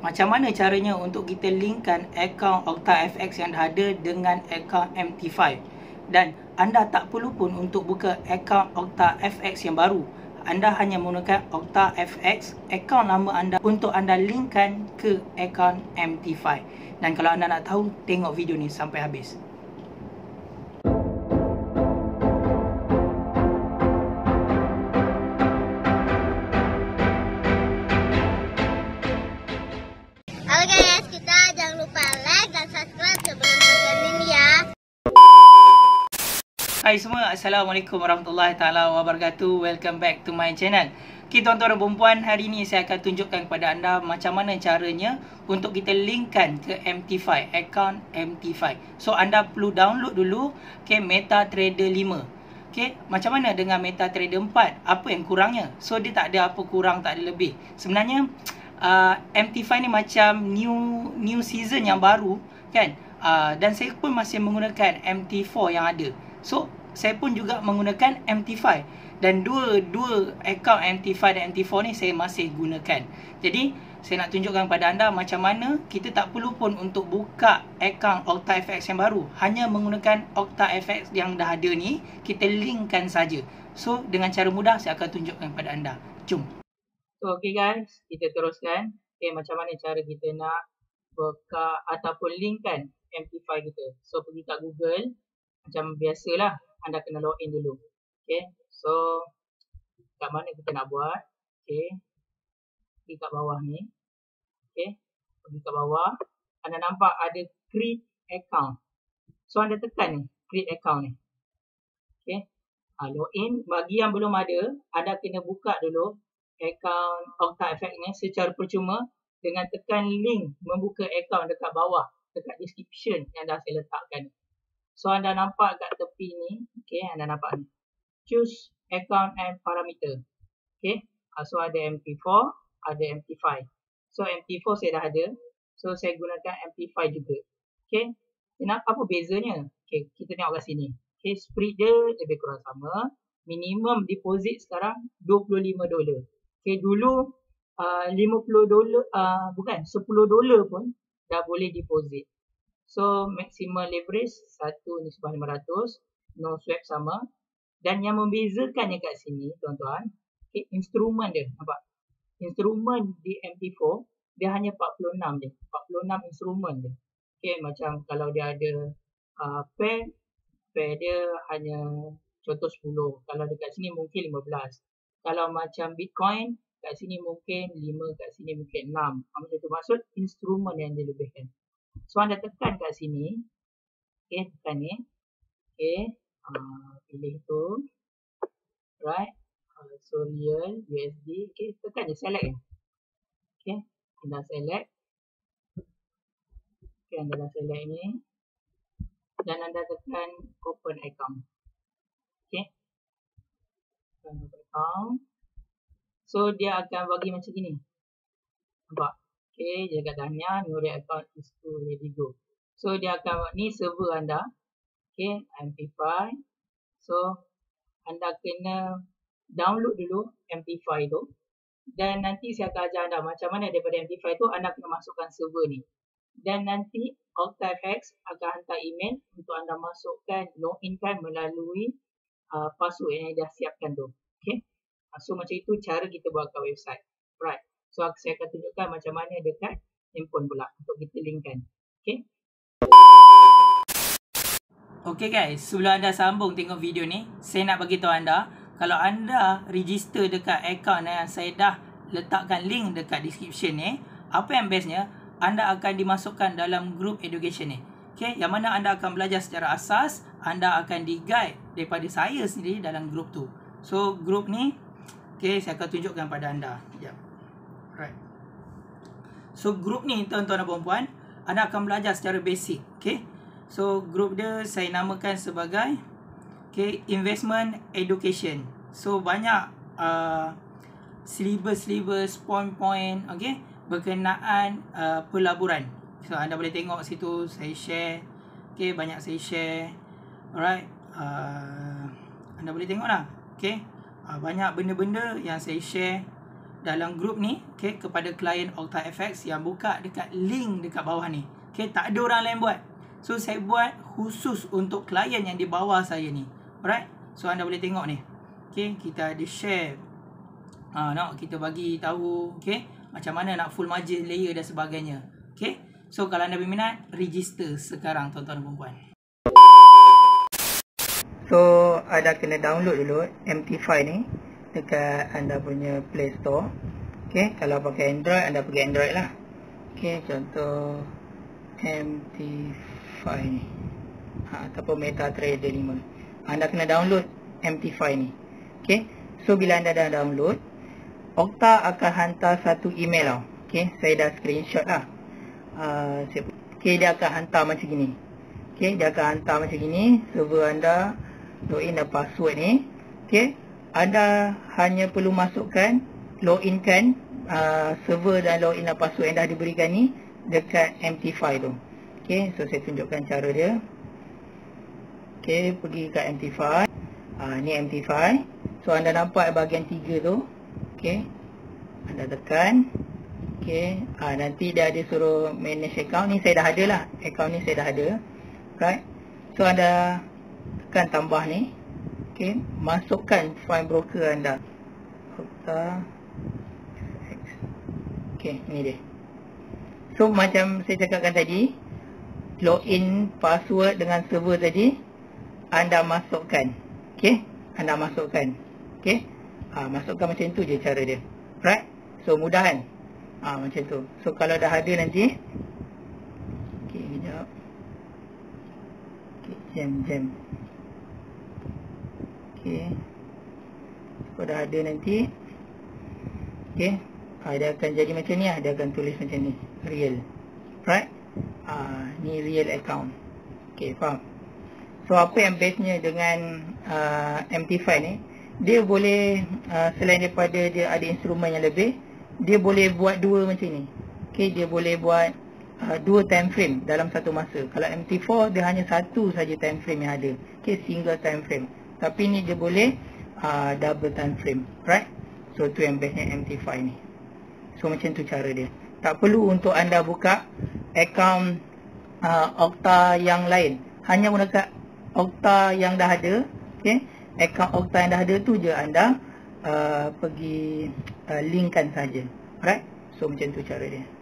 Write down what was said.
macam mana caranya untuk kita linkkan akaun OctaFX yang dah ada dengan akaun MT5. Dan anda tak perlu pun untuk buka akaun OctaFX yang baru. Anda hanya menggunakan OctaFX, akaun lama anda, untuk anda linkkan ke akaun MT5. Dan kalau anda nak tahu, tengok video ni sampai habis. Halo guys, kita jangan lupa like dan subscribe sebelum nonton ini ya. Hai semua, Assalamualaikum warahmatullahi taala wabarakatuh. Welcome back to my channel. Okay, tuan-tuan dan puan-puan, hari ni saya akan tunjukkan kepada anda macam mana caranya untuk kita linkkan ke MT5, akaun MT5. So anda perlu download dulu MetaTrader 5. Okay, macam mana dengan MetaTrader 4? Apa yang kurangnya? So dia tak ada apa kurang, tak ada lebih. Sebenarnya MT5 ni macam new season yang baru kan, dan saya pun masih menggunakan MT4 yang ada. So saya pun juga menggunakan MT5, dan dua akaun MT5 dan MT4 ni saya masih gunakan. Jadi saya nak tunjukkan kepada anda macam mana kita tak perlu pun untuk buka akaun OctaFX yang baru. Hanya menggunakan OctaFX yang dah ada ni, kita linkkan saja. So dengan cara mudah saya akan tunjukkan kepada anda. Jom. So okay guys, kita teruskan. Okay, macam mana cara kita nak buka ataupun linkkan MT5 kita. So pergi kat Google. Macam biasalah, anda kena login dulu. Okay, so kat mana kita nak buat? Okay, pergi kat bawah ni. Okay, pergi kat bawah. Anda nampak ada create account. So anda tekan ni, create account ni. Okay, login. Bagi yang belum ada, anda kena buka dulu akaun OctaFX ni secara percuma dengan tekan link membuka akaun dekat bawah, dekat description yang dah saya letakkan. So anda nampak kat tepi ni, okay, anda nampak ni, choose account and parameter. Okay, so ada MT4, ada MT5. So MT4 saya dah ada, so saya gunakan MT5 juga. Okay, kenapa, apa bezanya? Okay, kita tengok kat sini. Okay, spread dia lebih kurang sama. Minimum deposit sekarang $25. Okay, dulu $50, bukan, $10 pun dah boleh deposit. So maximum leverage 1:500, no swap sama. Dan yang membezakannya kat sini tuan-tuan, okay, instrumen dia, nampak? Instrumen di MT4 dia hanya 46 je, 46 instrumen je. Okay, macam kalau dia ada pair dia hanya contoh 10. Kalau dekat sini mungkin 15. Kalau macam Bitcoin, kat sini mungkin 5, kat sini mungkin 6. Macam tu, maksud instrumen yang dilebihkan. So anda tekan kat sini. Okay, tekan ni. Okay, pilih tu. Right. So real, USD. Okay, tekan je, select je. Okay, anda select. Okay, anda dah select ni. Dan anda tekan open account. Okay, open account. So dia akan bagi macam gini. Nampak? Okay, dia kat tanya new account is to ready go. So dia akan, ni server anda. Okay, MT5. So anda kena download dulu MT5 tu. Dan nanti saya akan ajar anda macam mana daripada MT5 tu anda kena masukkan server ni. Dan nanti OctaFX akan hantar email untuk anda masukkan, login kan melalui password yang dah siapkan tu. Okay, so macam itu cara kita buat kat website. Right. So saya akan tunjukkan macam mana dekat handphone pula untuk kita linkkan. Okay. Okay guys, sebelum anda sambung tengok video ni, saya nak bagi tahu anda, kalau anda register dekat akaun yang saya dah letakkan link dekat description ni, apa yang bestnya, anda akan dimasukkan dalam group education ni. Okay, yang mana anda akan belajar secara asas, anda akan di-guide daripada saya sendiri dalam group tu. So group ni, okay, saya akan tunjukkan pada anda. Sekejap. Right. So group ni tuan-tuan dan puan-puan, anda akan belajar secara basic. Okay, so group dia saya namakan sebagai investment education. So banyak syllabus, point-point, okay, berkenaan pelaburan. So anda boleh tengok situ saya share. Okay, banyak saya share. Alright, anda boleh tengok lah. Okay, banyak benda-benda yang saya share. dalam grup ni, okay, kepada klien OctaFX yang buka dekat link dekat bawah ni. Okay, tak ada orang lain buat. So, saya buat khusus untuk klien yang di bawah saya ni. Alright? So, anda boleh tengok ni. Okay, kita ada share. Nak kita bagi tahu, okay, macam mana nak full margin, layer dan sebagainya. Okay? So, kalau anda berminat, register sekarang tuan-tuan dan puan-puan. So, anda kena download dulu MT5 ni dekat anda punya Play Store. Okay, kalau pakai Android, anda pakai Android lah. Okay, contoh MT5 ni. Ataupun MetaTrader 5. Anda kena download MT5 ni. Okay, so bila anda dah download, Okta akan hantar satu email tau. Okay, saya dah screenshot lah. Okay, dia akan hantar macam gini. Okay, dia akan hantar macam gini. Server anda, login dan password ni. Okay, anda hanya perlu masukkan, login kan server dan login dan password yang dah diberikan ni dekat MT5 tu. Okay, so saya tunjukkan cara dia. Okay, pergi kat MT5. Ni MT5. So, anda nampak bahagian 3 tu. Okay, anda tekan. Okay, nanti dia ada suruh manage account. Ni saya dah ada lah. Account ni saya dah ada. Right. So, anda tekan tambah ni. Okay, masukkan file broker anda. Okay, ni dia. So, macam saya cakapkan tadi, login password dengan server tadi anda masukkan. Okay, anda masukkan. Okay, masukkan macam tu je cara dia. Right. So, mudah kan? Macam tu. So, kalau dah ada nanti, okay, sekejap. Okay, jam. Okay, so dah ada nanti. Okay, dia akan jadi macam ni lah. Dia akan tulis macam ni, real. Right. Ni real account. Okay, faham? So, apa yang bestnya dengan MT5 ni, dia boleh selain daripada dia ada instrumen yang lebih, dia boleh buat dua macam ni. Okay, dia boleh buat dua time frame dalam satu masa. Kalau MT4 dia hanya satu saja time frame yang ada. Okay, single time frame. Tapi ni dia boleh double time frame. Right. So, tu yang bestnya MT5 ni. So, macam tu cara dia. Tak perlu untuk anda buka account Okta yang lain. Hanya gunakan Okta yang dah ada. Okay, account Okta yang dah ada tu je anda pergi linkkan saja. Alright. So, macam tu cara dia.